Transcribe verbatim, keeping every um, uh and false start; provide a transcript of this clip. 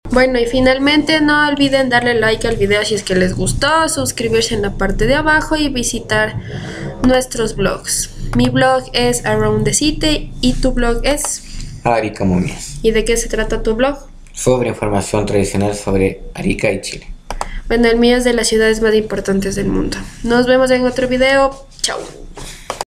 Bueno, y finalmente no olviden darle like al video si es que les gustó, suscribirse en la parte de abajo y visitar nuestros blogs. Mi blog es Around the City y tu blog es... Arica Momias. ¿Y de qué se trata tu blog? Sobre información tradicional sobre Arica y Chile. Bueno, el mío es de las ciudades más importantes del mundo. Nos vemos en otro video. Chao.